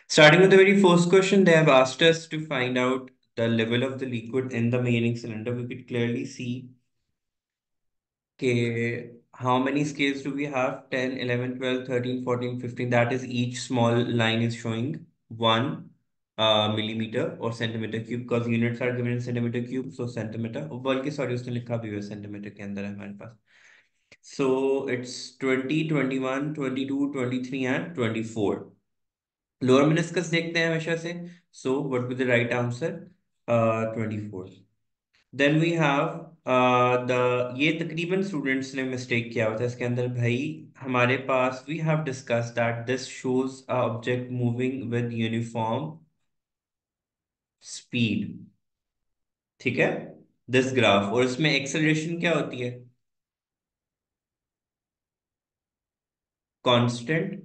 Starting with the very first question, they have asked us to find out the level of the liquid in the main cylinder. We could clearly see okay, how many scales do we have? 10, 11, 12, 13, 14, 15. That is each small line is showing 1 millimeter or centimeter cube because units are given in centimeter cube. So centimeter. बल्कि sorry उसने लिखा भी है centimeter के अंदर है हमारे पास. So it's 20, 21, 22, 23 and 24. Lower meniscus देखते हैं हमेशा से. So what would be the right answer? 24. Then we have the ये तकरीबन स्टूडेंट्स ने मिस्टेक किया हुआ था इसके अंदर भाई. हमारे पास we have discuss that this shows a object moving with uniform speed. ठीक है. दिस ग्राफ और इसमें एक्सेलरेशन क्या होती है? कांस्टेंट.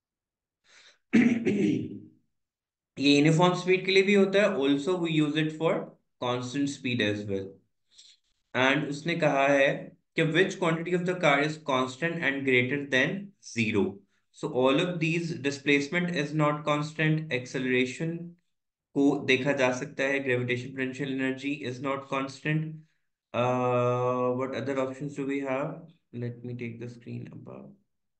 ये यूनिफॉर्म स्पीड के लिए भी होता है. Also we use it for constant speed as well. And उसने कहा है कि which quantity of the car is constant and greater than zero. So all of these displacement is not constant. Acceleration को देखा जा सकता है. Gravitation potential energy is not constant. What other options do we have? Let me take the screen above.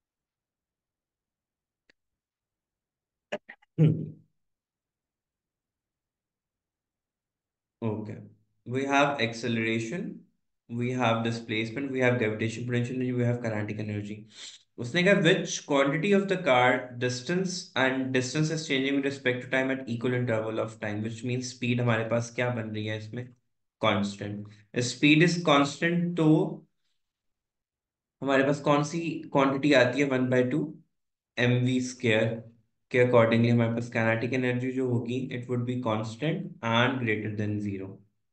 Okay. We have acceleration, we have displacement, we have gravitational potential energy, we have kinetic energy. उसने कहा which quantity of the car distance is changing with respect to time at equal interval of time, which means speed हमारे पास क्या बन रही है इसमें? Constant. If speed is constant तो हमारे पास कौन सी क्वांटिटी आती है? 1/2 mv² के अकॉर्डिंगली हमारे पास kinetic energy जो होगी it would be constant and greater than zero.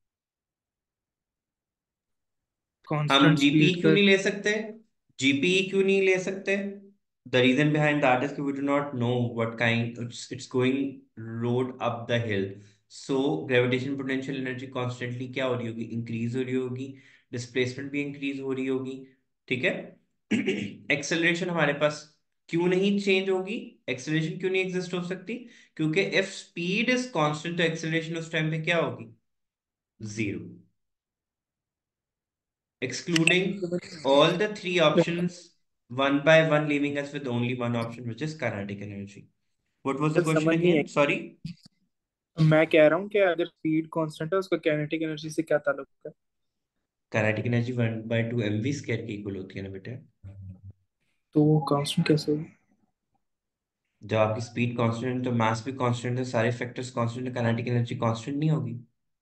हम कांस्टेंट जीपी स्पीड क्यों का। नहीं ले सकते? जीपीई क्यों नहीं ले सकते? The reason behind that is we do not know what kind it's going road up the hill. So gravitation potential energy constantly क्या हो रही होगी? इंक्रीज हो रही होगी. डिस्प्लेसमेंट भी इंक्रीज हो रही होगी. ठीक है. एक्सेलरेशन हमारे पास क्यों नहीं चेंज होगी? एक्सेलरेशन क्यों नहीं एग्जिस्ट हो सकती? क्योंकि इफ स्पीड इज कांस्टेंट तो एक्सेलरेशन उस टाइम पे क्या होगी? Zero. Excluding all the three options one by one, leaving us with only one option, which is kinetic energy. What was the question समझ नहीं again? Sorry. है। मैं कह रहा हूँ कि अगर स्पीड कांस्टेंट है उसका काइनेटिक एनर्जी से क्या ताल्लुक है? Kinetic energy 1/2 mv स्क्वायर की इक्वल होती है ना बेटे. तो वो कांस्टेंट कैसे होगा? जब आपकी स्पीड कांस्टेंट है तो मास भी कांस्टेंट है. सारे फैक्टर्स कांस्टेंट है. kinetic एनर्जी कांस्टेंट नहीं होगी?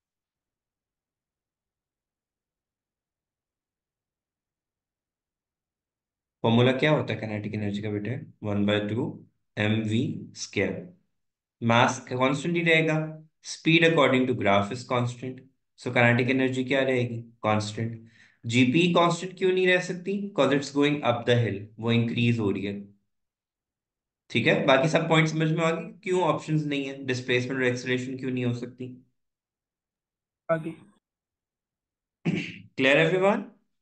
फॉर्मूला क्या होता है kinetic एनर्जी का बेटे? 1/2 mv². मास कांस्टेंट ही रहेगा. Speed according to graph is constant. So kinetic energy क्या रहेगी? कांस्टेंट. जीपी कांस्टेंट क्यों नहीं रह सकती? Because it's going up the hill. वो इंक्रीज हो रही है. ठीक है. बाकी सब पॉइंट समझ में आ गए क्यों ऑप्शंस नहीं है? डिस्प्लेसमेंट और एक्सेलरेशन क्यों नहीं हो सकती? आगे। Clear everyone?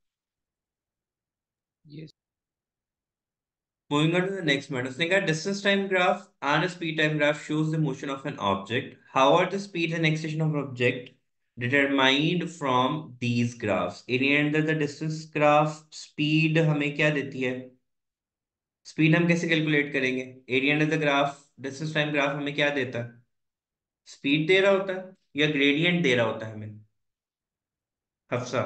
Yes. Moving on to the next one. उसने कहा distance time graph and a speed time graph shows the motion of an object. How are the speed and acceleration of an object determined from these graphs? area under the distance graph speed हमें क्या देती है? Speed हम कैसे calculate करेंगे? Area under the graph distance time graph हमें क्या देता है? स्पीड दे रहा होता है या ग्रेडियंट दे रहा होता है हमें? हफ्सा.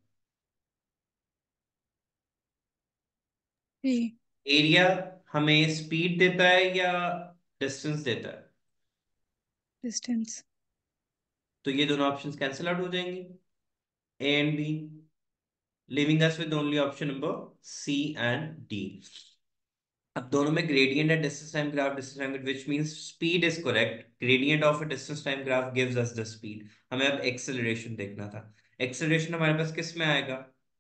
जी। एरिया हमें स्पीड देता है या डिस्टेंस देता है? डिस्टेंस। तो ये दोनों ऑप्शंस कैंसिल आउट हो जाएंगी. A and B, leaving us with only option number C and D. अब दोनों में gradient and distance time graph, distance time graph, which means speed is correct. Gradient of a distance time graph gives us the speed. हमें अब acceleration देखना था. Acceleration हमारे पास किस में आएगा?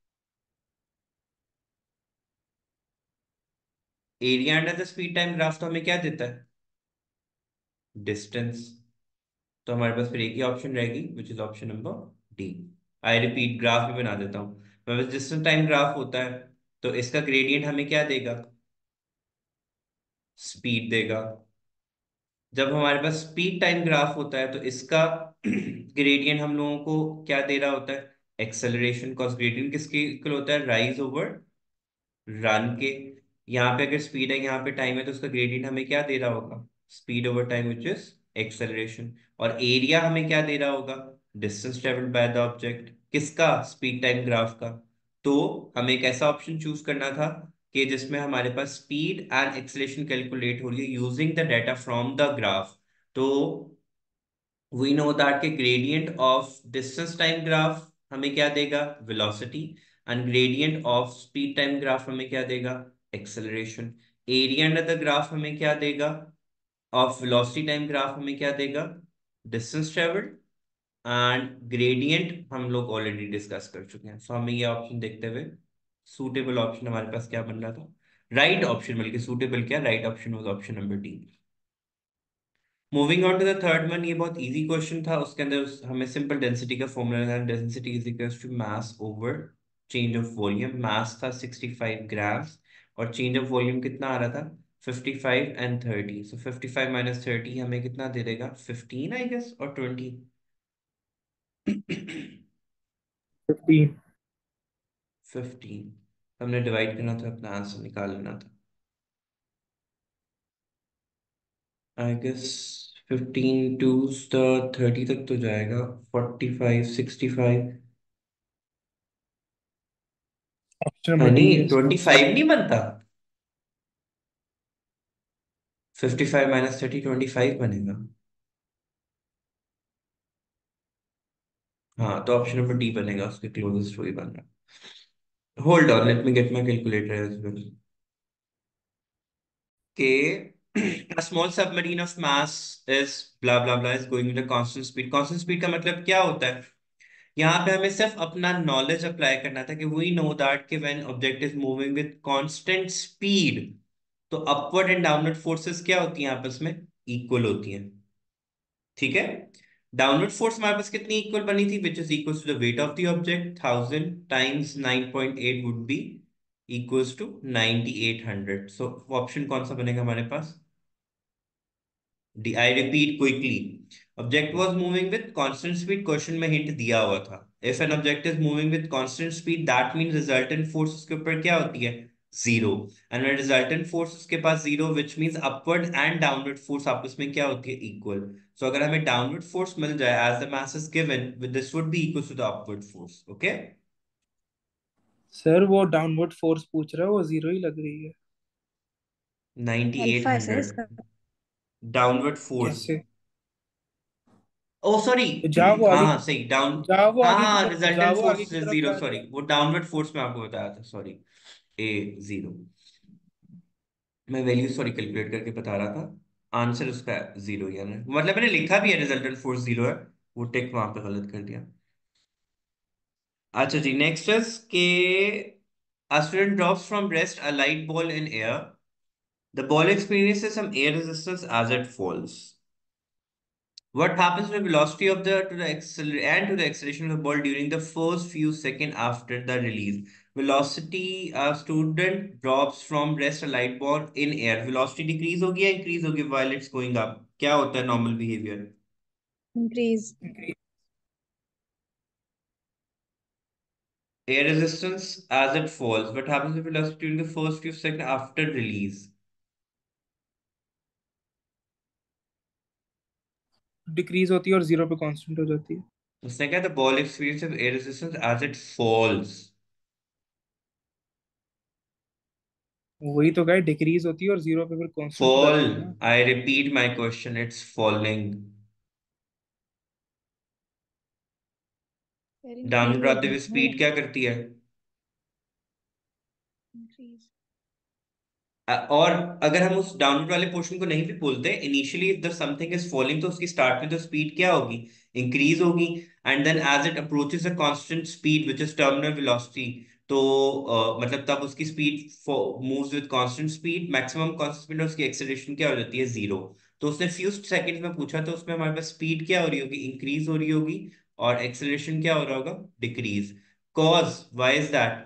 Area under the speed time graph तो हमें क्या देता है? डिस्टेंस. तो हमारे पास फिर एक ही ऑप्शन रहेगी which is option number D. I repeat, graph भी बना देता हूँ. हमारे पास डिस्टेंस टाइम ग्राफ होता है तो इसका ग्रेडियंट हमें क्या देगा? स्पीड देगा. जब हमारे पास स्पीड टाइम ग्राफ होता है तो इसका ग्रेडियंट हम लोगों को क्या दे रहा होता है? एक्सेलरेशन। कॉस ग्रेडियंट किसके इक्वल होता है? राइज ओवर रन के। यहाँ पे अगर स्पीड है, यहाँ पे टाइम है, तो उसका ग्रेडियंट हमें क्या दे रहा होगा? Speed over time which is acceleration. और एरिया हमें क्या दे रहा होगा? Distance travelled by the object. किसका? स्पीड टाइम ग्राफ का। तो हमें एक ऐसा ऑप्शन चूज करना था कि जिसमें हमारे पास स्पीड एंड एक्सेलरेशन कैलकुलेट हो रही है using the data from the graph. तो वी नो दैट के gradient of distance time graph हमें क्या देगा? Velocity. And gradient of speed time graph हमें क्या देगा? Acceleration. Area under the graph हमें क्या देगा? ऑफ वेलोसिटी टाइम ग्राफ हमें क्या देगा? Distance travelled. एंड ग्रेडियंट हम लोग ऑलरेडी डिस्कस कर चुके हैं, सो हमें ये ऑप्शन देखते हुए सूटेबल ऑप्शन हमारे पास क्या बन रहा था? राइट ऑप्शन, बल्कि सूटेबल क्या, right option was option number D. Moving on to the third one, ये बहुत इजी क्वेश्चन था। उसके अंदर हमें सिंपल डेंसिटी का फॉर्मूला था। Density is equal to mass over change of volume. Mass था 65 ग्राम्स और चेंज ऑफ वॉल्यूम कितना आ रहा था? 55 एंड 30। सो 55 माइनस 30 हमें कितना दे देगा? 15 आई गेस, और 20। 15। 15। हमने डिवाइड करना था, अपना आंसर निकाल लेना था। आई गेस 15 टू द 30 तक तो जाएगा। 45, 65। ऑप्शन हाँ नंबर डी नहीं, है इसका। 25 नहीं बनता। 55 माइनस 30 25 बनेगा। हाँ, तो ऑप्शन नंबर डी बनेगा, उसके क्लोजेस्ट वही बन रहा है। Hold on, let me get my calculator as well. के a small submarine of mass is blah blah blah is going with a constant speed। constant speed का मतलब क्या होता है? यहाँ पे हमें सिर्फ अपना नॉलेज अप्लाई करना था कि वी नो दैट कि when object is moving with constant speed तो अपवर्ड एंड डाउनवर्ड फोर्सेस क्या होती हैं? आपस में इक्वल होती हैं। ठीक है। डाउनवर्ड फोर्स हमारे पास कितनी इक्वल बनी थी? Which is equal to the weight of the object. 1000 times 9.8 would be equals to 9800। So option कौन सा बनेगा हमारे पास? I repeat quickly. Object was moving with constant speed. Question में हिंट दिया हुआ था। If an object is moving with constant speed, that means resultant force उसके ऊपर क्या होती है? Zero. And when resultant force उसके पास जीरो, which means upward and downward force आपस में क्या होती है? Equal. So अगर हमें downward force मिल जाए as the mass is given, this would be equal to the upward force. Okay? Sir वो डाउनवर्ड फोर्स पूछ रहा है, वो जीरो ही लग रही है। अल्फा है सर इसका। 9800 डाउनवर्ड फोर्स। कैसे? Oh sorry. तो जा वो हाँ आगे हाँ की सही, डाउन। जा वो हाँ आगे की हाँ, तरफ जा रिजल्टेंट वो आगे फोर्स की तरफ जीरो, जा रही सॉरी, है। वो डाउनवर्ड फोर्स में आपको बताया था, सॉरी। ए जीरो। मैं वैल्यू सॉरी कैलकुलेट करके बता रहा था। आंसर उसका जीरो ही है, मतलब मैंने लिखा भी है रिजल्टेंट फोर्स जीरो है, वो टिक वहां पे गलत कर दिया। अच्छा जी, नेक्स्ट इज के a student drops from rest a light ball in air. The ball experiences some air resistance as it falls. What happens to the velocity of the to the to the acceleration of the ball during the first few seconds after the release? Velocity, a student drops from rest a light ball in air. Velocity decrease होगी या increase होगी while it's going up? क्या होता है normal behavior? Increase. Air resistance as it falls. What happens to velocity during the first few seconds after release? Decrease होती है और zero पे कांस्टेंट हो जाती है। उसने कहा the ball experiences air resistance as it falls. वही तो गए, डिक्रीज होती है और जीरो पे फिर कांस्टेंट हो जाती है Fall. ना। I repeat my question. It's falling. फिर इंक्रीज डाउनवर्ड आते होगी हुए ना। स्पीड क्या करती है? इंक्रीज। और अगर हम उस डाउनवर्ड वाले पोर्शन को नहीं भी बोलते, initially if the something is falling तो उसकी स्टार्ट में तो स्पीड क्या होगी? इंक्रीज होगी। And then as it approaches a constant speed which is terminal velocity, तो मतलब तब उसकी speed moves with constant speed, maximum constant speed, उसकी एक्सेलरेशन क्या हो जाती है? जीरो। तो उसने फ्यू सेकंड्स में पूछा, तो उसमें हमारे पास स्पीड क्या हो रही होगी? इंक्रीज हो रही होगी। और एक्सेलरेशन क्या हो रहा होगा? Decrease. Cause why is that?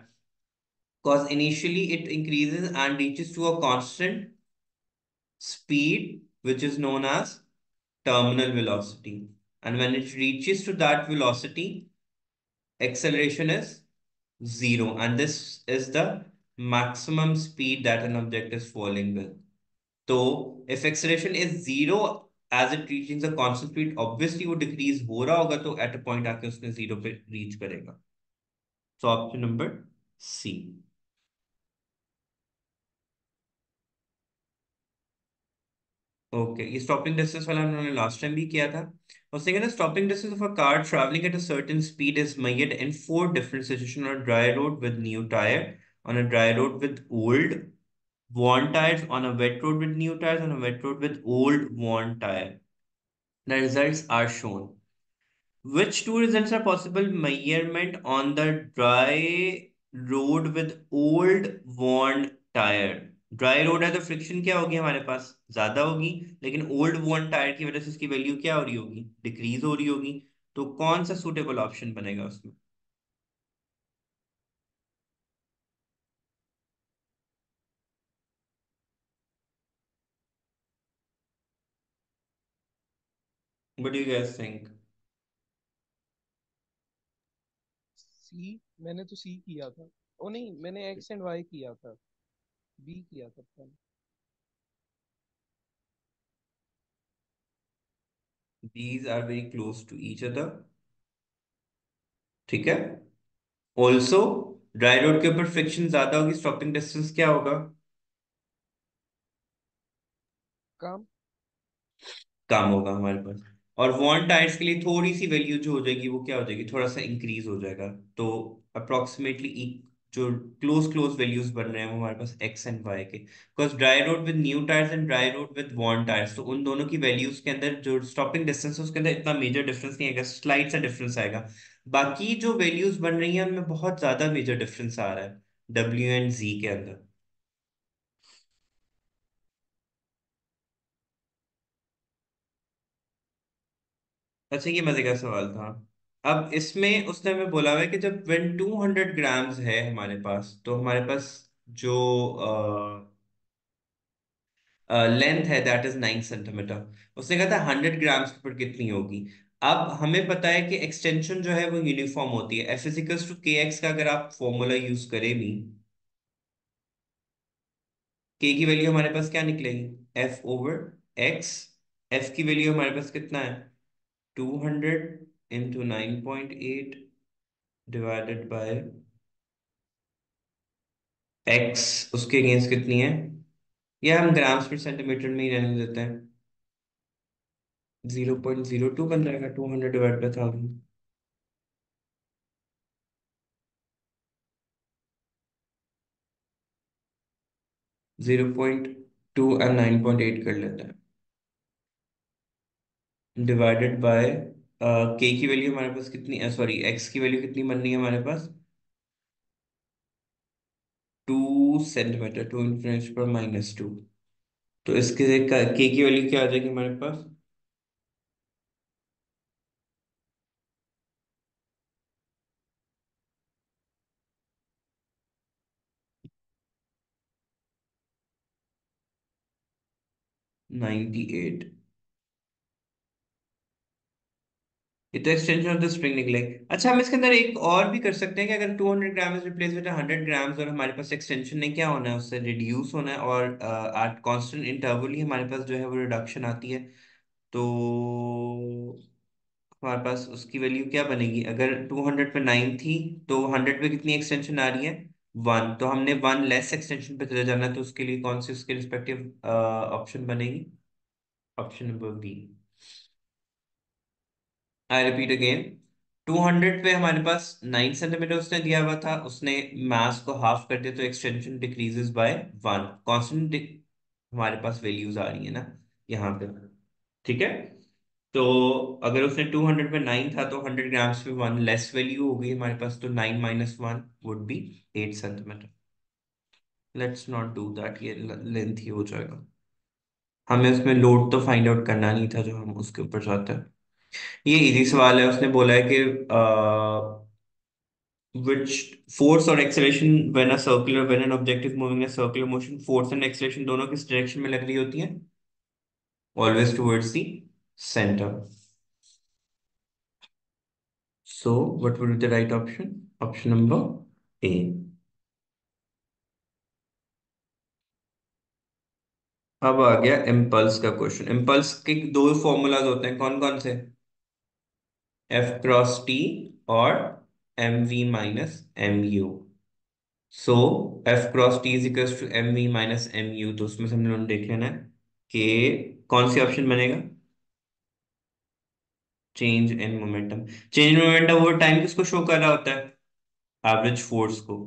Because initially it increases and reaches to a constant speed which is known as terminal velocity. And when it reaches to that velocity, acceleration is zero. And this is the maximum speed that an object is falling with. So if acceleration is zero as it reaches a constant speed, obviously वो decrease हो रहा होगा, तो at a point आके उसने zero पे reach करेगा. So option number C. Okay, ये स्टॉपिंग डिस्टेंस वाला हमने लास्ट टाइम भी किया था. उसने कहा stopping distance of a car travelling at a certain speed is measured in four different situation on a dry road with new tyre, on a dry road with old worn tires, on a wet road with new tires, on a wet road with old worn tire. The results are shown. Which two results are possible measurement on the dry road with old worn tire? Dry road है तो friction क्या होगी हमारे पास, ज्यादा होगी. लेकिन old वर्न tyre की वजह से उसकी वैल्यू क्या हो रही होगी, डिक्रीज हो रही होगी. तो कौन सा सूटेबल ऑप्शन बनेगा उसमें? What do you guys think? C. मैंने तो सी किया था। ओ नहीं, मैंने एक्स एंड वाई किया था। बी किया था पता नहीं। These are very close to each other. ठीक है. ऑल्सो ड्राई रोड के ऊपर फ्रिक्शन ज्यादा होगी, स्टॉपिंग डिस्टेंस क्या होगा? काम। काम होगा हमारे पास. और वॉन टायर्स के लिए थोड़ी सी वैल्यू जो हो जाएगी वो क्या हो जाएगी, थोड़ा सा इंक्रीज हो जाएगा. तो अप्रोक्सीमेटली जो क्लोज क्लोज वैल्यूज बन रहे हैं वो हमारे पास एक्स एंड वाई के, because dry road with new tyres and dry road with worn tyres, तो उन दोनों की वैल्यूज के अंदर जो स्टॉपिंग डिस्टेंस है उसके अंदर इतना मेजर डिफरेंस नहीं आएगा, स्लाइट सा डिफरेंस आएगा. बाकी जो वैल्यूज बन रही हैं उनमें बहुत ज्यादा मेजर डिफरेंस आ रहा है डब्ल्यू एंड जी के अंदर. अच्छा, ये मजे का सवाल था. अब इसमें उसने हमें बोला हुआ है कि जब वेन 200 ग्राम्स है हमारे पास, तो हमारे पास जो लेंथ है दैट इज 9 सेंटीमीटर. उसने कहा था 100 ग्राम्स के ऊपर कितनी होगी. अब हमें पता है कि एक्सटेंशन जो है वो यूनिफॉर्म होती है. F equals to K X का अगर आप फॉर्मूला यूज करें भी, के की वैल्यू हमारे पास क्या निकलेगी, एफ ओवर एक्स. एफ की वैल्यू हमारे पास कितना है, 200 × 9.8 डिवाइडेड बाय एक्स. उसके अगेंस्ट कितनी है, या हम ग्राम्स पर सेंटीमीटर में ही रहने देते हैं, 0.02 बन जाएगा 200 डिवाइड बाय 1000. 0.2 और 9.8 कर लेते हैं, डिवाइडेड बाय के की वैल्यू हमारे पास कितनी, सॉरी एक्स की वैल्यू कितनी बन रही है हमारे पास, 2 सेंटीमीटर, 2 × 10⁻². तो इसके के की वैल्यू क्या आ जाएगी हमारे पास, 98. ये तो एक्सटेंशन ऑफ द स्प्रिंग निकले. अच्छा, हम इसके अंदर एक और भी कर सकते हैं कि अगर 200 gram is replace with 100 grams और हमारे पास एक्सटेंशन ने क्या होना है, उससे रिड्यूस होना है, और एट कांस्टेंट इंटरवल ही हमारे पास जो है वो रिडक्शन आती है. तो हमारे पास उसकी वैल्यू क्या बनेगी, अगर 200 पे 9 थी, तो 100 पे कितनी एक्सटेंशन आ रही है, 1. तो हमने 1 लेस एक्सटेंशन पे चले जाना है, तो उसके लिए कौन सी उसके रिस्पेक्टिव ऑप्शन बनेगी, option number B. I repeat again. 200 पे हमारे पास 9 सेंटीमीटर उसने दिया हुआ था, उसने मास को हाफ कर दिया, तो एक्सटेंशन डिक्रीजेस बाय 1. कांस्टेंट हमारे पास वैल्यूज आ रही है ना यहाँ पे. ठीक है. तो अगर उसने 200 पे 9 था, तो 100 ग्राम्स पे 1 लेस वैल्यू हो गई हमारे पास, तो 9 - 1 would be 8 centimetre. Let's not do that, ये लेंथ ही हो जाएगा. हमें उसमें लोड तो फाइंड आउट करना नहीं था जो हम उसके ऊपर जाते हैं. ये इजी सवाल है. उसने बोला है कि which force or acceleration when a circular when an object is moving in a circular motion, force and acceleration दोनों किस डायरेक्शन में लग रही होती है, always towards the center. So what would be the right option? Option number A. अब आ गया impulse का क्वेश्चन। इम्पल्स के दो फॉर्मूलाज होते हैं, कौन कौन से? एफ क्रॉस टी और M V minus M U. So F cross T is equal to M V minus M U. तो उसमें से हम लोगों ने देख लेना है कि कौन सी ऑप्शन बनेगा। Change in momentum. Change in momentum over time किसको शो कर रहा होता है? एवरेज फोर्स को।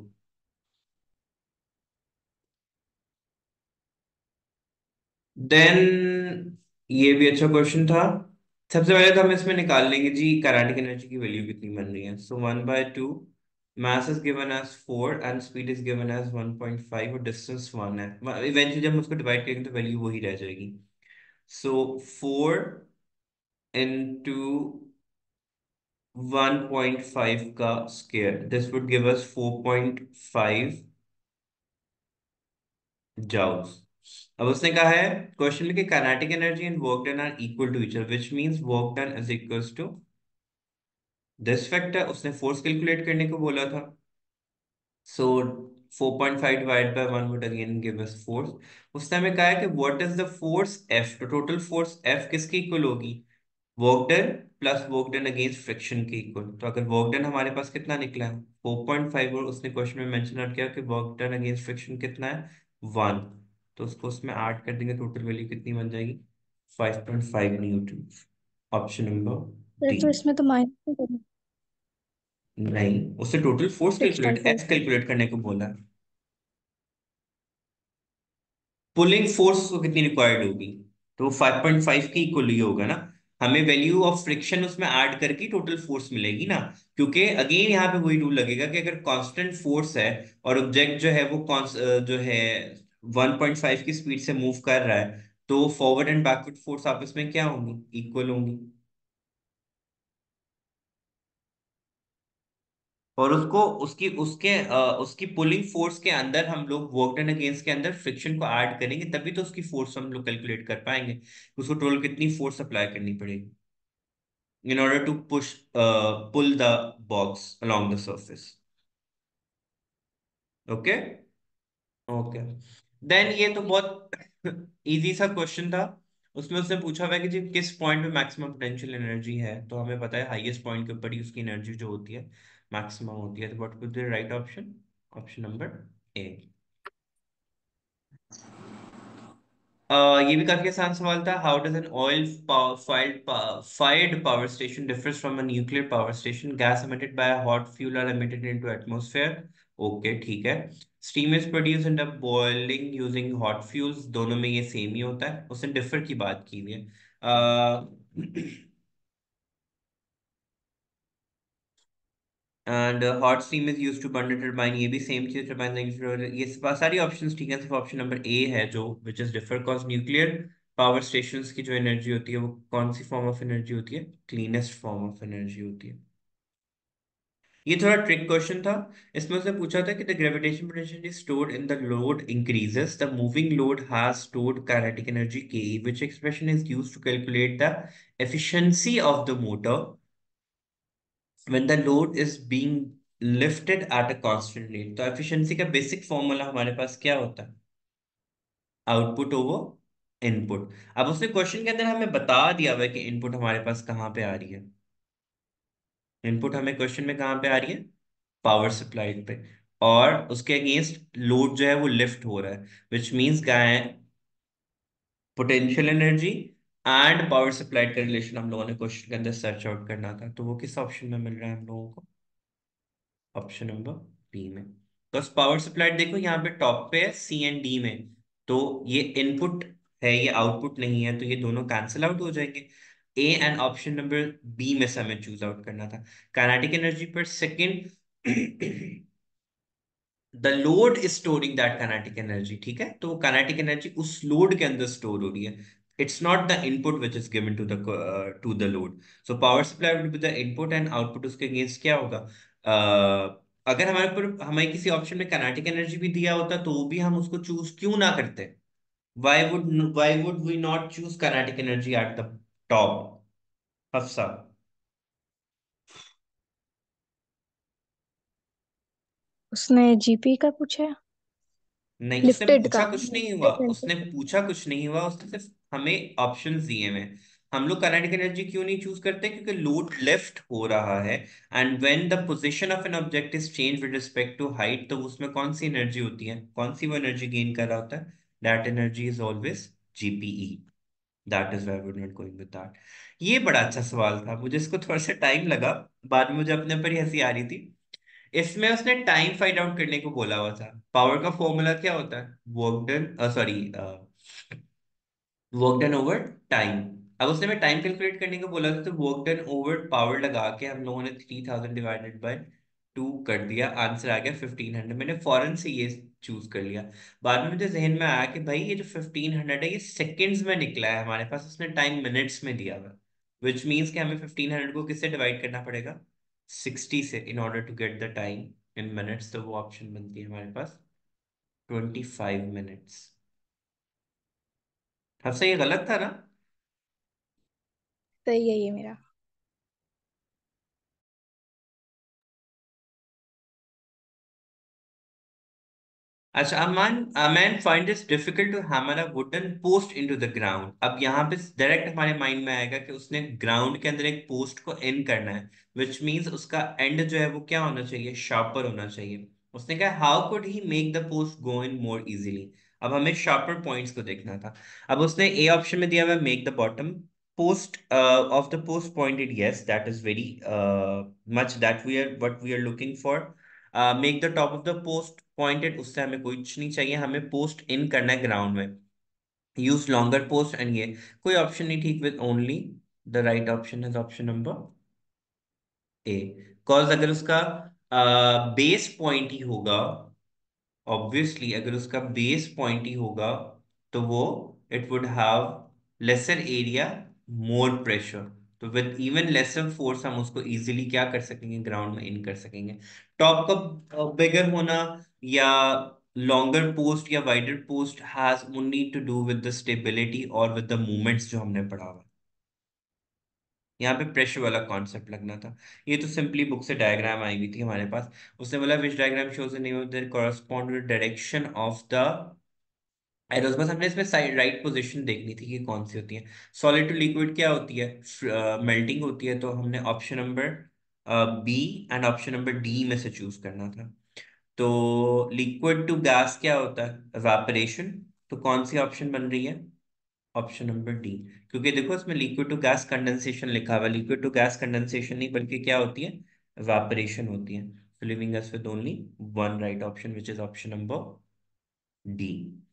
देन ये भी अच्छा क्वेश्चन था। सबसे पहले तो हम इसमें निकाल लेंगे जी काइनेटिक एनर्जी की वैल्यू कितनी बन रही है। So 1/2, mass is given as 4 and speed is given as 1.5 और डिस्टेंस 1 है। इवेंचुअली जब हम उसको डिवाइड करेंगे तो वैल्यू वही रह जाएगी। सो 4 इंटू 1.5 का square, this would give us 4.5 joules. अब उसने कहा है क्वेश्चन में कि kinetic energy and work done are equal to each other, which means work done is equals to this factor. उसने फोर्स कैलकुलेट करने को बोला था। So 4.5 divide by 1 would again give us force. उसने हमें कहा है कि what is the force F. तो टोटल फोर्स एफ किसके इक्वल होगी? Work done plus work done against friction के इक्वल। तो अगर वर्क डन हमारे पास कितना निकला है 4.5 और उसने क्वेश्चन में मेंशन आउट किया कि वर्क डन अगेंस्ट फ्रिक्शन कितना है 1, तो उसको उसमें ऐड कर देंगे, टोटल वैल्यू कितनी बन जाएगी 5.5 न्यूटन। ऑप्शन नंबर फिर डी। तो इसमें तो माइनस नहीं, उससे total force calculate 6.5। F calculate करने को बोला है। पुलिंग फोर्स को कितनी रिक्वायर्ड होगी? तो वो 5.5 की इक्वल ही होगा ना। हमें वैल्यू ऑफ फ्रिक्शन उसमें ऐड करके टोटल फोर्स मिलेगी ना। क्योंकि अगेन यहाँ पे वही रूल लगेगा कि अगर कांस्टेंट फोर्स है और ऑब्जेक्ट जो है वो जो है 1.5 की स्पीड से मूव कर रहा है, तो फॉरवर्ड एंड बैकवर्ड फोर्स आपस में क्या होंगी? इक्वल होंगी। और उसको उसकी उसके उसकी पुलिंग फोर्स के अंदर हम लोग वर्क डन अगेंस्ट के अंदर फ्रिक्शन को ऐड करेंगे, तभी तो उसकी फोर्स हम लोग कैलकुलेट कर पाएंगे। उसको टोटल कितनी फोर्स अप्लाई करनी पड़ेगी in order to pull the box along the surface. Okay. Okay. Then ये तो बहुत इजी सा क्वेश्चन था। उसमें उसने पूछा हुआ है कि जी किस पॉइंट पे मैक्सिमम पोटेंशियल एनर्जी है। तो हमें पता है हाईएस्ट पॉइंट के ऊपर ही उसकी एनर्जी जो होती है मैक्सिमम होती है। तो what would be the right option? Option number A. ये भी काफी आसान सवाल था। How does an oil fired power station differs from a nuclear power station? Gas emitted by a hot fuel are emitted into atmosphere. Okay ठीक है। Steam is produce in boiling using hot fuels. दोनों में ये same ही होता है। उसने differ की बात की हुई है। And hot steam is use to burn turbine. ये भी सेम चीज, टरबाइन। ये सारी ऑप्शंस ठीक है, सिर्फ ऑप्शन नंबर ए है जो which is differ, cause nuclear power stations की जो एनर्जी होती है वो कौन सी फॉर्म ऑफ एनर्जी होती है? क्लीनेस्ट फॉर्म ऑफ एनर्जी होती है। ये थोड़ा ट्रिक क्वेश्चन था। इसमें उसने पूछा था कि the gravitation potential is stored in the load increases, the moving load has stored kinetic energy के, which expression is used to calculate the efficiency of the motor when the load is being lifted at a constant rate। तो efficiency का basic formula हमारे पास क्या होता है? Output over input. अब उसने क्वेश्चन के अंदर हमें बता दिया हुआ है कि इनपुट हमारे पास कहाँ पे आ रही है। इनपुट हमें क्वेश्चन में कहाँ पे आ रही है? पावर सप्लाई पे। और उसके अगेंस्ट लोड जो है वो लिफ्ट हो रहा है, विच मीन्स क्या है? Potential energy and power supplied का रिलेशन हम लोगों ने क्वेश्चन के अंदर सर्च आउट करना था। तो वो किस ऑप्शन में मिल रहा है हम लोगों को? ऑप्शन नंबर बी में। तो पावर सप्लाई देखो यहाँ पे टॉप पे है सी एंड डी में। तो ये इनपुट है, ये आउटपुट नहीं है, तो ये दोनों कैंसिल आउट हो जाएंगे। A and option number B में से हमें चूज आउट करना था। काइनेटिक एनर्जी पर second the load is storing that kinetic energy. ठीक है, तो काइनेटिक एनर्जी उस लोड के अंदर स्टोर हो रही है। It's not the input which is given to the load. So power supply will be the input and output उसके अगेंस्ट क्या होगा? अगर हमारे ऊपर हमें किसी ऑप्शन में काइनेटिक एनर्जी भी दिया होता तो भी हम उसको चूज क्यों ना करते? why would we not choose kinetic energy at the top? Hafsa. उसने जीपी का पूछा है, नहीं, उसने लिफ्टेड पूछा का कुछ नहीं हुआ, डिफरेंस। उसने पूछा कुछ नहीं हुआ, उसने सिर्फ हमें ऑप्शंस दिए हुए हैं। हम लोग काइनेटिक एनर्जी क्यों नहीं चूज करते? क्योंकि लोड लेफ्ट हो रहा है, and when the position of an object is change with respect to height, तो उसमें कौन सी एनर्जी होती है, कौन सी वो एनर्जी गेन कर रहा होता है? That energy is always GPE. That is why we are not going with that. ये बड़ा अच्छा सवाल था, मुझे इसको थोड़ा सा टाइम लगा, बाद में मुझे अपने पर ही हंसी आ रही थी। इसमें उसने टाइम फाइंड आउट करने को बोला हुआ था। पावर का फॉर्मूला क्या होता है? Work done, sorry, work done over time. अब उसने में टाइम कैलकुलेट करने को बोला था, तो वर्क डन ओवर पावर लगा के हम लोगों ने 3000 डिवाइडेड बाय 2 कर दिया, आंसर आ गया 1500। मैंने फौरन से ये चूज कर लिया। बाद में मुझे जहन में आया कि भाई ये जो 1500 है ये सेकंड्स में निकला है हमारे पास, उसने टाइम मिनट्स में दिया हुआ, विच मीन्स कि हमें 1500 को किससे डिवाइड करना पड़ेगा? 60 से, in order to get the time in minutes. तो वो ऑप्शन बनती है हमारे पास 25 मिनट्स। सबसे ये गलत था ना? सही है ये मेरा। अच्छा, a man find it difficult to hammer a wooden post into the ground। अब यहाँ पे डायरेक्ट हमारे माइंड में आएगा कि उसने ग्राउंड के अंदर एक पोस्ट को इन करना है, विच मीन्स उसका एंड जो है वो क्या होना चाहिए? शार्पर होना चाहिए। उसने कहा how could he make the post go in more easily. अब हमें शार्पर पॉइंट्स को देखना था। अब उसने ए ऑप्शन में दिया हुआ make the bottom post of the post pointed, yes, that is very much that we are what we are looking for। Make the top of the post pointed, उससे हमें कुछ नहीं चाहिए, हमें पोस्ट इन करना है ग्राउंड में। यूज लॉन्गर पोस्ट, एंड ये कोई ऑप्शन नहीं ठीक with only the right option is option number A. Cause अगर उसका बेस पॉइंट ही होगा, ऑब्वियसली अगर उसका बेस पॉइंट ही होगा, तो वो it would have lesser area, more pressure. तो विद इवन लेसर फोर्स हम उसको इजीली क्या कर सकेंगे? ग्राउंड में इन कर सकेंगे। टॉप का बिगर होना या लॉन्गर पोस्ट या wider post has only to do with the stability और विद द मूवमेंट्स जो हमने पढ़ा हुआ है। यहाँ पे प्रेशर वाला कॉन्सेप्ट लगना था। ये तो सिंपली बुक से डायग्राम आई हुई थी हमारे पास। उसने बोला which diagram shows the name of the correspond to the direction of the arrows. बस हमने इसमें साइड राइट पोजीशन देखनी थी कि कौन सी होती है। सॉलिड टू लिक्विड क्या होती है? मेल्टिंग होती है। तो हमने option number B and option number D में से चूज करना था। तो लिक्विड टू गैस क्या होता है? एवापोरेशन। तो कौन सी ऑप्शन बन रही है? Option number D. क्योंकि देखो इसमें लिक्विड टू गैस कंडेंसेशन लिखा हुआ है, लिक्विड टू गैस कंडेंसेशन नहीं बल्कि क्या होती है? एवापोरेशन होती है। So leaving us with only one right option, which is option number D।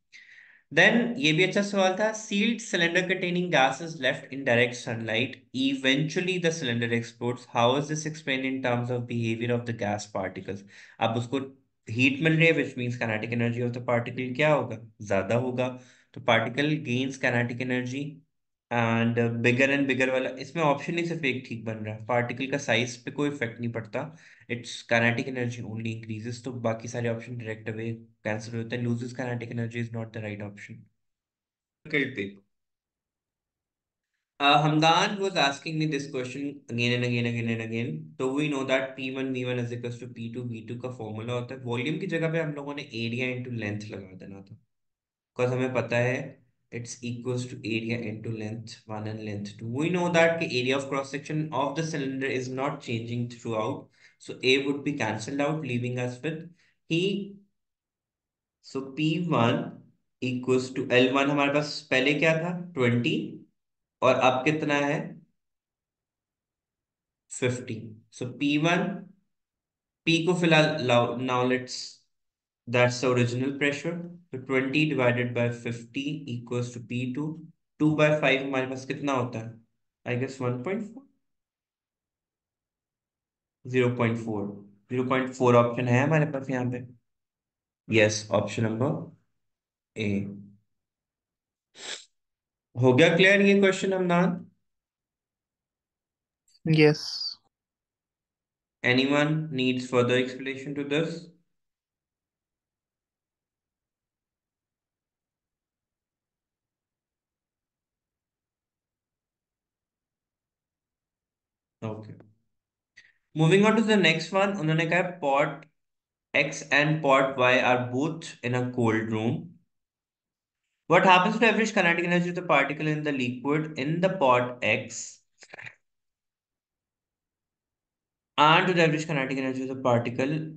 Then ये भी अच्छा सवाल था। Sealed cylinder containing gas is left in direct sunlight, eventually the cylinder explodes, how is this explain in terms of behaviour of the gas particles. अब उसको heat मिल रही है, which means kinetic energy of the particle क्या होगा? ज्यादा होगा। तो particle gains kinetic energy, and bigger and bigger वाला इसमें ऑप्शन ही सिर्फ एक ठीक बन रहा है। पार्टिकल का साइज पे कोई इफेक्ट नहीं पड़ता, it's kinetic energy only increases. तो बाकी सारे ऑप्शन डायरेक्ट अवे कैंसिल होते हैं। Loses kinetic energy is not the right option. Difficult paper. Hamdan was asking me this question again and again, again and again. So we know that P1 V1 is equals to P2 V2 का formula होता है। Volume की जगह पे हम लोगों ने area into length लगा देना था, बिकॉज हमें पता है it's equals to area into length 1 and length 2। We know that कि area of cross section of the cylinder is not changing throughout, so A would be cancelled out leaving us with ही। So P1 equals to L1 हमारे पास पहले क्या था? 20, और अब कितना है? 50। सो P1, P को फिलहाल now let's, that's the original pressure. तो 20 divided by 50 equals to P2। 2/5 हमारे पास कितना होता है? I guess 1.4, 0.4। 0.4 ऑप्शन है हमारे पास यहाँ पे। Yes, option number A. हो गया क्लियर ये क्वेश्चन हमनान? Yes. Anyone needs further explanation to this? Okay, moving on to the next one, उन्होंने कहा pot X and pot Y are both in a cold room. What happens to average kinetic energy of the particle in the liquid in the pot X and to the average kinetic energy of the particle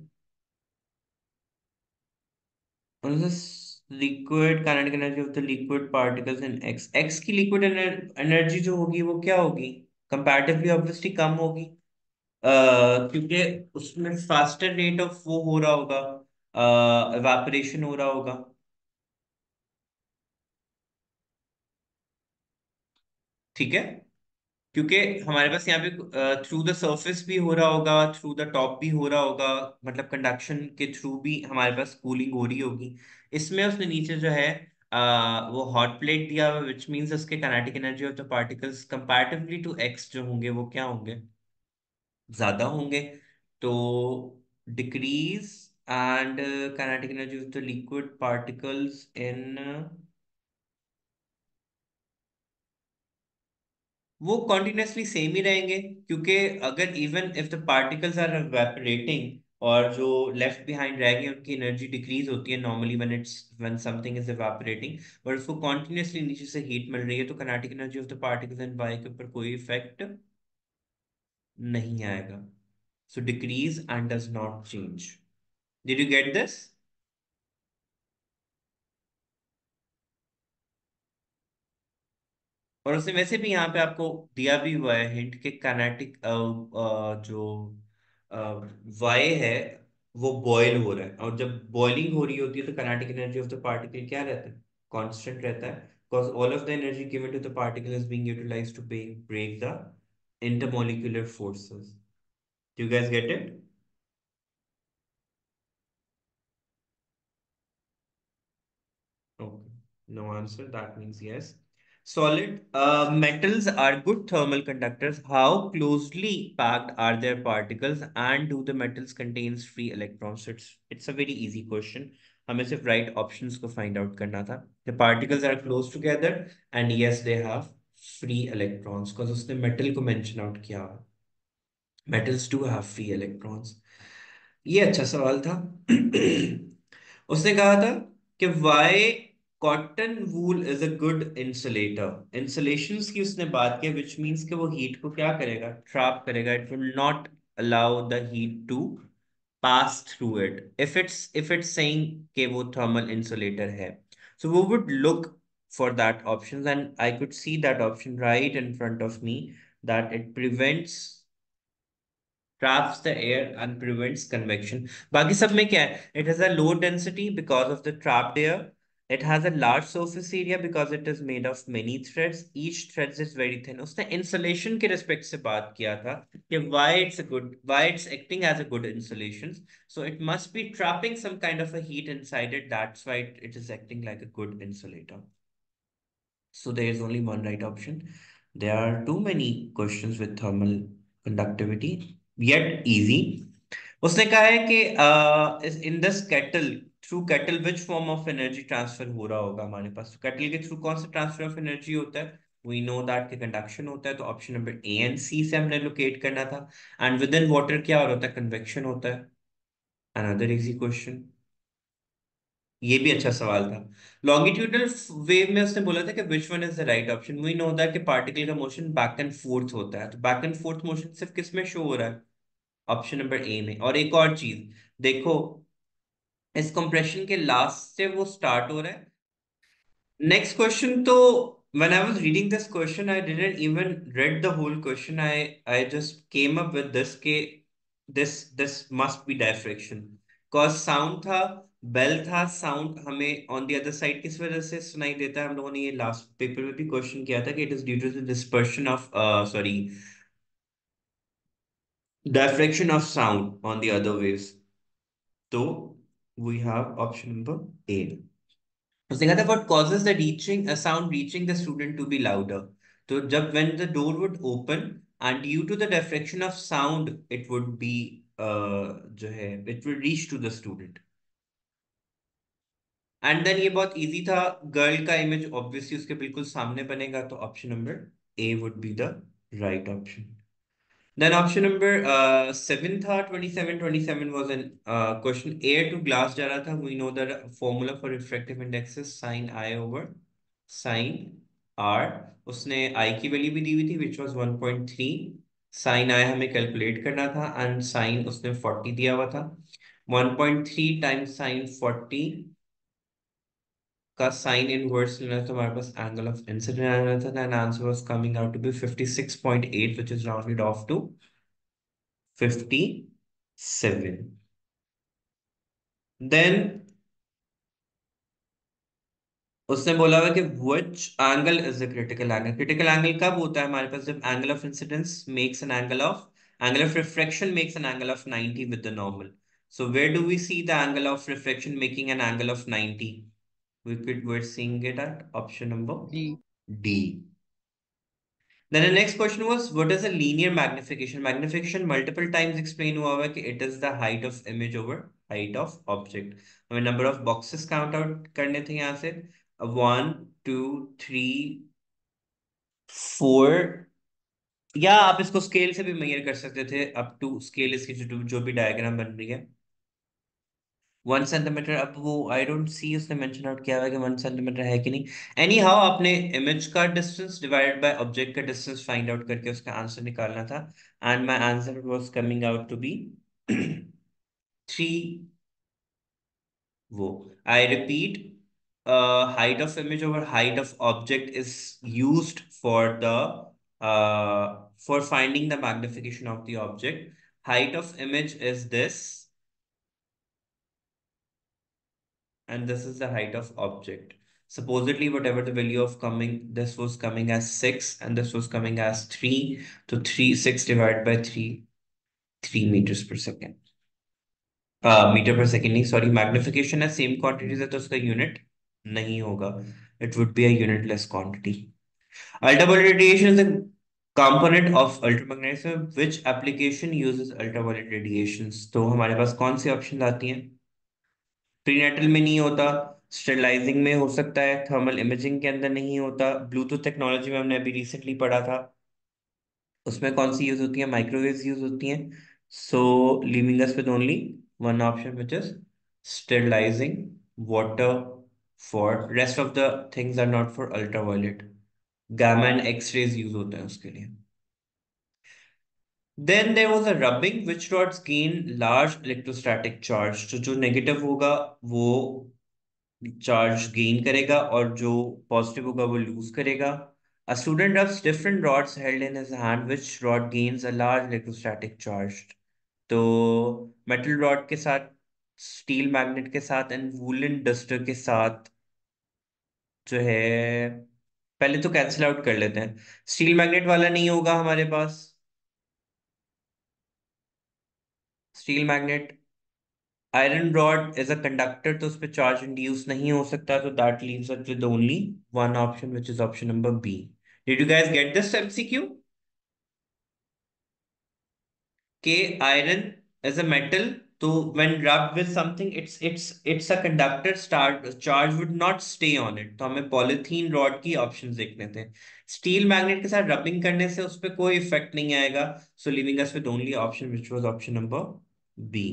on this liquid kinetic energy of the liquid particles in X. X की liquid energy जो होगी वो क्या होगी? Comparatively obviously कम होगी, क्योंकि उसमें faster rate of वो हो रहा होगा, evaporation हो रहा होगा, ठीक है? क्योंकि हमारे पास यहाँ पे थ्रू द सरफेस भी हो रहा होगा, थ्रू द टॉप भी हो रहा होगा, मतलब कंडक्शन के थ्रू भी हमारे पास कूलिंग हो रही होगी। इसमें उसने नीचे जो है वो हॉट प्लेट दिया हुआ, विच मीन्स उसके kinetic energy of the particles comparatively to X जो होंगे वो क्या होंगे, ज्यादा होंगे। तो decrease and kinetic energy of the liquid particles in, वो कॉन्टिन्यूसली सेम ही रहेंगे, क्योंकि अगर even if the particles are evaporating और जो लेफ्ट बिहाइंड रह गए उनकी एनर्जी डिक्रीज होती है normally when something is evaporating, और उसको कॉन्टिन्यूसली नीचे से हीट मिल रही है, तो kinetic energy of the particles and Y के ऊपर कोई इफेक्ट नहीं आएगा। So decrease and does not change. Did you get this? और उसने वैसे भी यहाँ पे आपको दिया भी हुआ है हिंट के काइनेटिक जो वाई है वो बॉयल हो रहा है, और जब बॉइलिंग हो रही होती है तो kinetic energy of the particle क्या रहता है, कांस्टेंट रहता है, because all of the energy given to the particle is being utilised to break the intermolecular forces. Do you guys get it? Okay, no answer. That means yes. Solid metals are good thermal conductors. How closely packed are their particles, and do the metals contains free electrons? So it's a very easy question. हमें सिर्फ right options को find out करना था. The particles are close together, and yes, they have free electrons. Because उसने metal को mention out किया. Metals do have free electrons. ये अच्छा सवाल था। उसने कहा था कि Y cotton wool is a good insulator. Insulations की उसने बात की, विच मींस कि वो हीट को क्या करेगा, ट्रैप करेगा, it will not allow the heat to pass through it if it's saying कि वो थर्मल इंसुलेटर है। so we would look for that options, and I could see that option right in front of me, that it prevents, traps the air and prevents convection. बाकी सब में क्या है? It has a low density because of the trapped air. It has a large surface area because it is made of many threads. Each thread is very thin. उसने insulation के respect से बात किया था कि why it's acting as a good insulation. So it must be trapping some kind of a heat inside it. That's why it is acting like a good insulator. So there is only one right option. There are too many questions with thermal conductivity, yet easy. उसने कहा है कि in this kettle, through kettle which form of energy transfer हो रहा होगा हमारे पास, तो kettle के थ्रू कौन सा ट्रांसफर ऑफ एनर्जी होता है? वी नो दैट कि कंडक्शन होता है, तो option number A and C से हमने लोकेट करना था। एंड विद इन वाटर क्या हो रहा होता है, कन्वेक्शन होता है। अनदर इजी क्वेश्चन, ये भी अच्छा सवाल था। लॉन्गिट्यूडल वेव में उसने बोला था कि which one is the right option. We know that कि पार्टिकल का मोशन बैक एंड फोर्थ होता है, तो बैक एंड फोर्थ मोशन सिर्फ किस में शो हो रहा है? ऑप्शन नंबर ए में। और एक और चीज देखो, इस कंप्रेशन के लास्ट से वो स्टार्ट हो रहा है। नेक्स्ट क्वेश्चन तो, when I was reading this question, I didn't even read the whole question. I just came up with this के this must be diffraction. Cause sound था, बेल था, साउंड हमें ऑन द अदर साइड किस वजह से सुनाई देता है? हम लोगों ने ये लास्ट पेपर में भी क्वेश्चन किया था कि it is due to the dispersion of sorry diffraction of sound on the other waves. So we have option number A. उसने कहा था what causes the reaching a sound reaching the student to be louder? तो जब when the door would open and due to the diffraction of sound it would be जो है it will reach to the student. And then ये बहुत easy था, girl का image obviously उसके बिल्कुल सामने बनेगा, तो option number A would be the right option. Then option number seven था 27. 27 was an question. Air to glass जा रहा था. We know the formula for refractive index is sin I over sin R. उसने I की value भी दी हुई थी which was 1.3. sin I हमें कैलकुलेट करना था and sin उसने 40 दिया हुआ था. 1.3 times sin 40 का साइन इनवर्स लेना था, तो हमारे पास एंगल ऑफ इंसिडेंट आना था, and answer was coming out to be 56.8 which is rounded off to 57. Then उसने बोला हुआ कि which angle is the critical angle. Critical angle कब होता है हमारे पास? जब angle of incidence makes an angle of refraction makes an angle of 90 with the normal. So where do we see the angle of reflection making an angle of 90? We're seeing it at option number D. D. Then the next question was, what is a linear magnification? Magnification multiple times explain हुआ है कि it is the height of image over height of object. हमें number of boxes count out करने थे यहाँ से. 1 2 3 4, या आप इसको स्केल से भी मेजर कर सकते थे अप टू स्केल. इसकी जो भी डायग्राम बन रही है 1 सेंटीमीटर. अब वो आई डोंट सी उसने मेंशन आउट किया हुआ है कि 1 सेंटीमीटर है कि नहीं. एनी हाउ आपने इमेज का डिस्टेंस डिवाइडेड बाय ऑब्जेक्ट का डिस्टेंस फाइंड आउट करके उसका आंसर निकालना था, and my answer was coming out to be 3. वो I repeat, height of image over height of object is used for finding the magnification of the object. Height of image is this, and this is the height of object. Supposedly, whatever the value of coming, this was coming as 6 and this was coming as 3. So 6 divided by 3, 3 meters per second. Metre पर second नहीं, sorry, magnification है same quantity है तो उसका unit नहीं होगा. It would be a unitless quantity. Ultraviolet radiation is a component of ultramagnetism. Which application uses ultraviolet radiations? तो हमारे पास कौन सी ऑप्शन आती हैं? प्रीनेटल में नहीं होता, स्टेरिलाइजिंग में हो सकता है, थर्मल इमेजिंग के अंदर नहीं होता, ब्लूटूथ टेक्नोलॉजी में हमने अभी रिसेंटली पढ़ा था, उसमें कौन सी यूज होती है? माइक्रोवेव यूज होती हैं. So living us with only one option which is sterilising water. For rest of the things are not for ultraviolet. Gamma and X rays use होते हैं उसके लिए. Then there was a rubbing which rods gain large electrostatic charge. तो जो negative होगा वो charge gain करेगा और जो पॉजिटिव होगा वो लूज करेगा. A student rubs different rods held in his hand. Which rod gains a large electrostatic charge? तो मेटल रॉड के साथ, स्टील मैग्नेट के साथ एंड वूलन डस्टर के साथ जो है, पहले तो कैंसिल आउट कर लेते हैं. स्टील मैग्नेट वाला नहीं होगा हमारे पास. Steel magnet, iron rod is a conductor तो उस पर चार्ज इंड्यूस नहीं हो सकता, तो that leaves us with only one option which is option number B. Did you guys get this MCQ? के आयरन इज अ मेटल, तो when rubbed with something it's a conductor, start charge would not stay on it, तो हमें polythene rod की options देखने थे. Steel magnet के साथ rubbing करने से उस पर कोई इफेक्ट नहीं आएगा, so living us with only option which was option number B.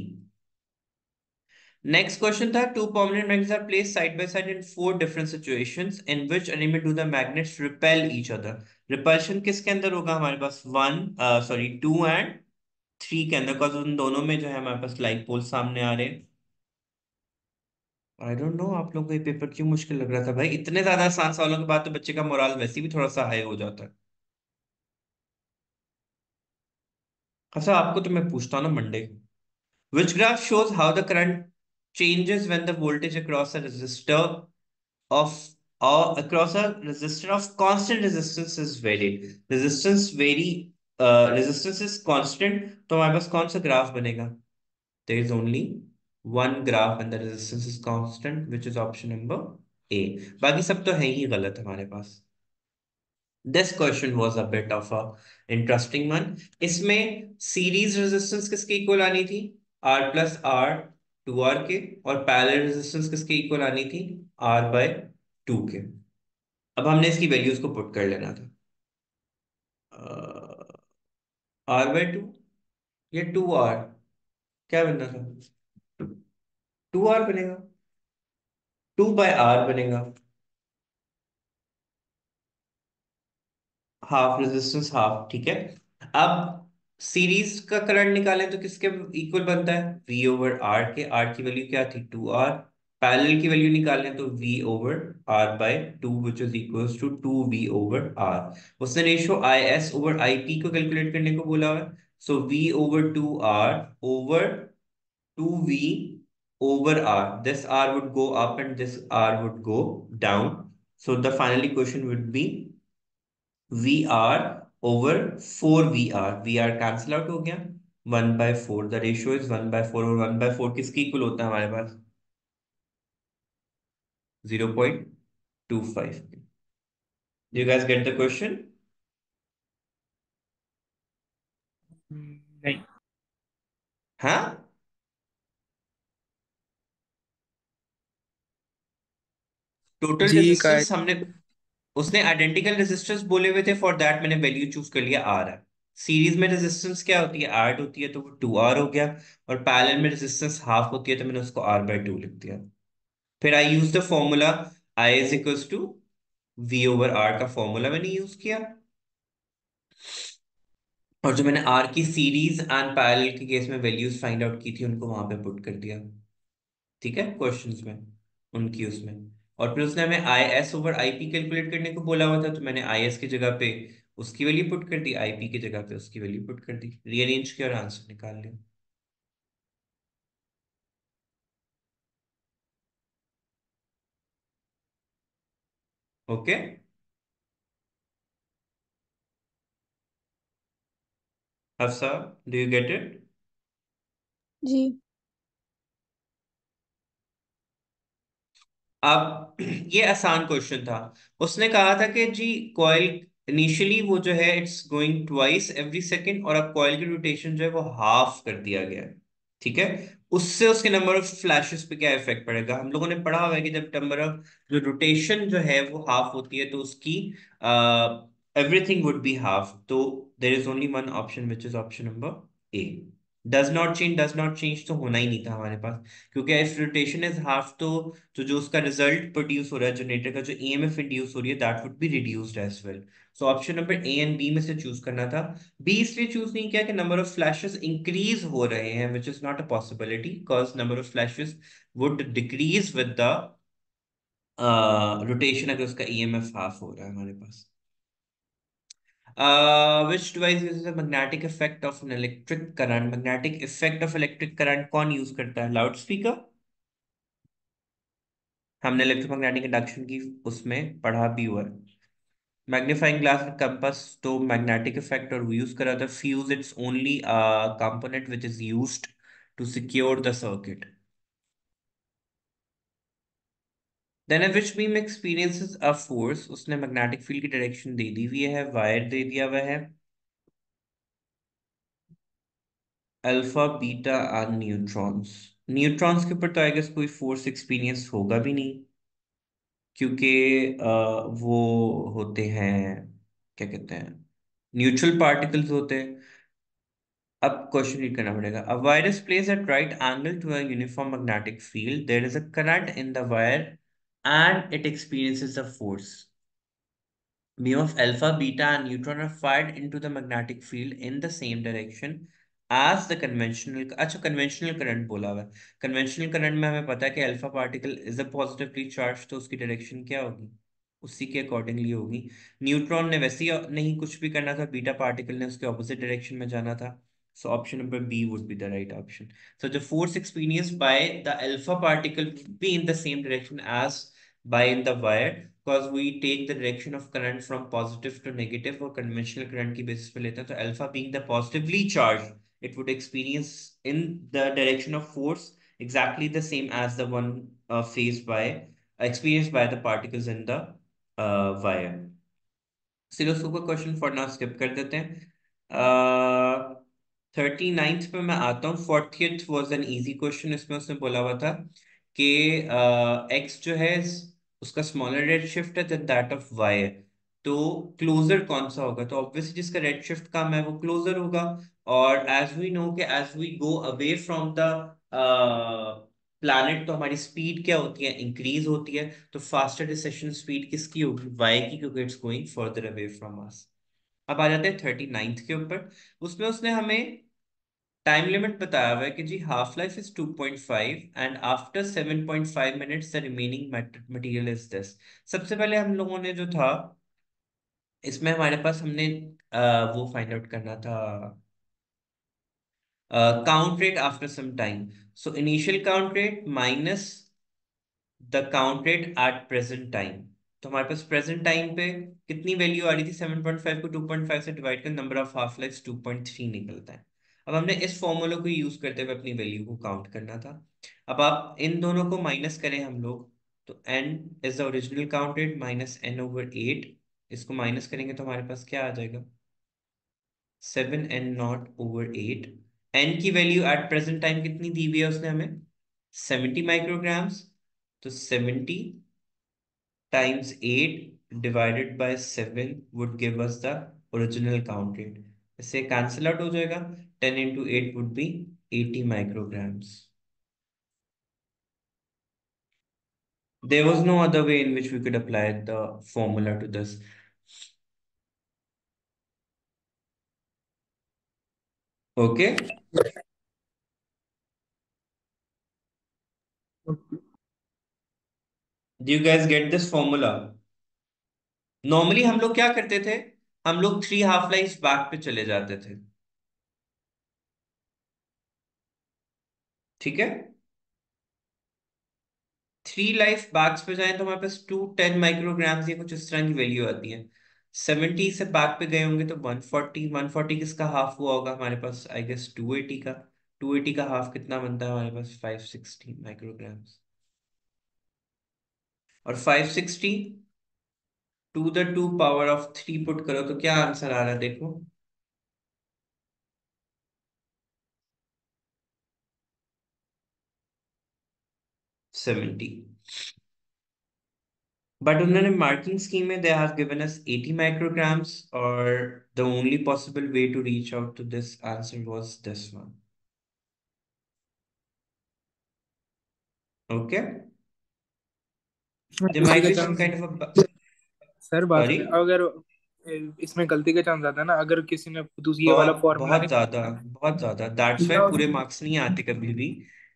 Next question था, two permanent magnets are placed side by side in four different situations. In which arrangement do the magnets repel each other? Repulsion किसके अंदर होगा हमारे पास? 2 and 3 के अंदर, because उन दोनों में जो है हमारे पास लाइक पोल सामने आ रहे हैं. आई डोंट नो आप लोगों को ये पेपर क्यों मुश्किल लग रहा था भाई. इतने ज्यादा आसान सवालों के बाद तो बच्चे का मोराल वैसे भी थोड़ा सा हाई हो जाता है. अच्छा आपको तो मैं पूछता हूँ ना Monday. Which graph shows how the current changes when the voltage across a resistor of or across a resistor of constant resistance is varied? Resistance is constant, तो हमारे पास कौन सा ग्राफ बनेगा? There is only one graph and the resistance is constant, which is option number A. बाकी सब तो है ही गलत हमारे पास. This question was a bit of a interesting one. इसमें सीरीज रेजिस्टेंस किसके इक्वल आनी थी? R प्लस आर 2R के. और पैरेलल रेजिस्टेंस किसके इक्वल आनी थी? R/2 के. अब हमने इसकी वैल्यूज को पुट कर लेना था. R/2 या 2R? क्या बनना था? 2R बनेगा, 2/R बनेगा। हाफ रेजिस्टेंस हाफ, ठीक है। अब सीरीज का करंट निकालें तो किसके इक्वल बनता है? V ओवर R के। R की वैल्यू क्या थी? 2R। पैरेलल की वैल्यू निकालें तो V ओवर R/2 which is equals to 2V over R। उसने रेशियो IS ओवर IP को कैलकुलेट करने को बोला हुआ है। So V over 2R over 2V over R. This R would go up and this R would go down. So the final equation would be VR over 4VR. VR cancel out हो गया, 1/4. The ratio is 1/4 और 1/4 किसकी equal होता है हमारे पास? 0.25. Do you guys get the question? नहीं। हाँ, total जी का है। रेजिस्टेंस हमने, उसने आइडेंटिकल रेजिस्टेंस बोले हुए थे, फॉर दैट मैंने वैल्यू चूज कर लिया आर है। सीरीज में रेजिस्टेंस क्या होती है? 8 होती है, तो वो 2R हो गया। और पैरेलल में रेजिस्टेंस हाफ होती है, तो मैंने उसको R/2 लिख दिया। फिर I use the formula, I is equals to V over R का फॉर्मूला मैंने यूज किया। और जो मैंने R की सीरीज एंड पैरेलल के केस में वैल्यूज फाइंड आउट की थी, उनको वहां पे पुट कर दिया। ठीक है, क्वेश्चंस में, उनकी उसमें। और फिर उसने हमें IS ओवर IP कैलकुलेट करने को बोला हुआ था, तो मैंने IS की जगह पे उसकी वैल्यू पुट कर दी, IP की जगह पे उसकी वैल्यू पुट कर दी, रीअरेंज किया और आंसर निकाल लिया। Okay, Hafsa, do you get it? जी। अब ये आसान क्वेश्चन था। उसने कहा था कि जी कॉइल इनिशियली वो जो है it's going twice every second, और अब कॉइल की रोटेशन जो है वो हाफ कर दिया गया है। ठीक है, उससे उसके नंबर ऑफ फ्लैशेस पे क्या इफेक्ट पड़ेगा? हम लोगों ने पढ़ा हुआ है कि जब नंबर ऑफ जो रोटेशन जो है वो हाफ होती है, तो उसकी एवरीथिंग वुड बी हाफ। तो there is only one option which is option number A. Does not change तो होना ही नहीं था हमारे पास, क्योंकि इफ रोटेशन इज हाफ, तो जो उसका रिजल्ट प्रोड्यूस हो रहा है जनरेटर का, जो EMF इंड्यूस हो रही है, that would be reduced as well. So option number A and B में से चूज करना था। बी इसलिए चूज नहीं किया कि नंबर ऑफ फ्लैशेस इंक्रीज हो रहे हैं, which is not a possibility, because number of flashes would decrease with the rotation, अगर उसका EMF हाफ हो रहा है हमारे पास। Which device uses a magnetic effect of an electric current? Magnetic effect of electric current कौन use करता है? Loud speaker. हमने इलेक्ट्रोमैग्नेटिक इंडक्शन की उसमें पढ़ा भी हुआ है। मैग्नीफाइंग ग्लास एंड कंपास तो मैग्नेटिक इफेक्ट और यूज करा था। Fuse it's only component which is used to secure the circuit. Then a which beam experiences a force, उसने मैग्नेटिक फील्ड की डायरेक्शन दे दी हुई है, वायर दे दिया हुआ है, alpha beta and neutrons. Neutrons के ऊपर तो आई गेस कोई फोर्स एक्सपीरियंस होगा भी नहीं, क्योंकि वो होते हैं, क्या कहते हैं, न्यूट्रल पार्टिकल्स होते हैं। अब क्वेश्चन रीड करना पड़ेगा। A wire is place at right angle to a uniform magnetic field, there is a current in the wire and it experiences a force. Beam of alpha, beta, and neutron are fired into the magnetic field in the same direction as the conventional। अच्छा, conventional current बोला हुआ है। conventional current में हमें पता है कि alpha particle is a positively charged, तो उसकी डायरेक्शन क्या होगी? उसी के अकॉर्डिंगली होगी। न्यूट्रॉन ने वैसे ही नहीं कुछ भी करना था, बीटा पार्टिकल ने उसके ऑपोजिट डायरेक्शन में जाना था। So option number B would be the right option. So the force experienced by the alpha particle would be in the same direction as by in the wire, because we take the direction of current from positive to negative, और conventional current की basis पे लेते हैं, तो alpha being the positively charged, it would experience in the direction of force exactly the same as the one faced by experienced by the particles in the wire। चलो उसको का question for now skip कर देते हैं। 39th पे मैं आता हूँ। 40th was an easy question. इसमें उसने बोला हुआ था कि एक्स जो है उसका स्मॉलर रेड शिफ्ट है देन दैट ऑफ वाई। तो क्लोजर कौन सा होगा? तो ऑब्वियसली जिसका रेड शिफ्ट कम है वो क्लोजर होगा। और एज वी नो कि as we go away from the planet, तो हमारी स्पीड क्या होती है? इंक्रीज होती है। तो फास्टर डिसेशन स्पीड किसकी होगी? वाई की, क्योंकि it's going further away from us. अब आ जाते हैं 39th के ऊपर। उसमें उसने हमें टाइम लिमिट बताया हुआ है कि जी half life is 2.5 and after 7.5 minutes the remaining material is this. सबसे पहले हम लोगों ने जो था, इसमें हमारे पास हमने वो फाइंड आउट करना था, count rate after some time. So initial count rate minus the count rate at present time. तो हमारे पास प्रेजेंट टाइम पे कितनी वैल्यू आ रही थी? 7.5 को 2.5 से डिवाइड कर नंबर ऑफ हाफ लाइफ 2.3 निकलता है। अब हमने इस फॉर्मूला को यूज करते हुए अपनी वैल्यू को काउंट करना था। अब आप इन दोनों को माइनस करें हम लोग, तो n is the original count rate minus n/8। इसको माइनस करेंगे तो हमारे पास क्या आ जाएगा? 7n0/8। n की वैल्यू एट प्रेजेंट टाइम कितनी दी हुई है उसने हमें? 70 माइक्रोग्राम्स। तो 70 times 8 divided by 7 would give us the original count rate. इससे cancel out हो जाएगा। 10 into 8 would be 80 micrograms. There was no other way in which we could apply the formula to this. Okay? Do you guys get this formula? Normally हम लोग क्या करते थे? हम लोग 3 हाफ लाइफ बैक पे चले जाते थे। ठीक है? 3 लाइफ बैक्स पे जाएं तो हमारे पास 210 माइक्रोग्राम्स या कुछ इस तरह की वैल्यू आती है। 70 से बैक पे गए होंगे तो 140 किसका हाफ हुआ होगा हमारे पास? आई गेस 280 का। 280 का हाफ कितना बनता है हमारे पास? 560 माइक्रोग्राम्स। और 560 to the 2 power of 3 put करो तो क्या आंसर आ रहा है देखो? 70। बट उन्होंने मार्किंग स्कीम में they have given us 80 micrograms, और the only possible way to reach out to this answer was this one. Okay? there गलती might का be some chance, kind of a sir बाद में sorry। अगर इसमें गलती का चांस आता है ना, अगर किसी ने दूसरी ये वाला बहुत फॉर्मूला बहुत नहीं ज्यादा, बहुत ज्यादा, दैट्स वाई या पूरे मार्क्स नहीं आते कभी भी।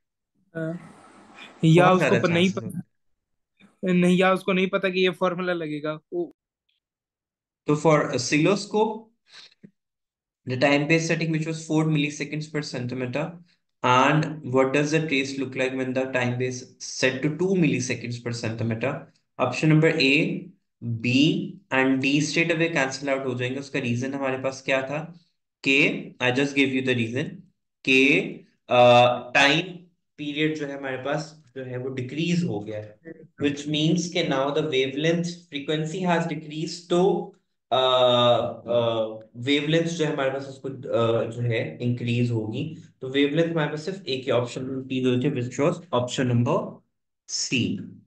या बहुत उसको ज्यादा पर नहीं चांसेस होते। नहीं, या उसको नहीं पता कि ये फॉर्मूला लगेगा वो। तो for oscilloscope the time base setting which was 4 milliseconds per centimeter, and what does the trace look like when the time base set to 2 milliseconds per centimeter? Option number A, B and D straight away cancel out हो जाएंगे। उसका reason हमारे पास क्या था? Okay, I just give you the reason. के time period जो है हमारे पास जो है वो डिक्रीज हो गया है, which means कि now the wavelength frequency has decreased। तो वेवलेंथ जो है हमारे पास उसको जो है इंक्रीज होगी। तो वेवलेंथ हमारे पास सिर्फ एक ही ऑप्शन इंक्रीज होती है, which was option number C.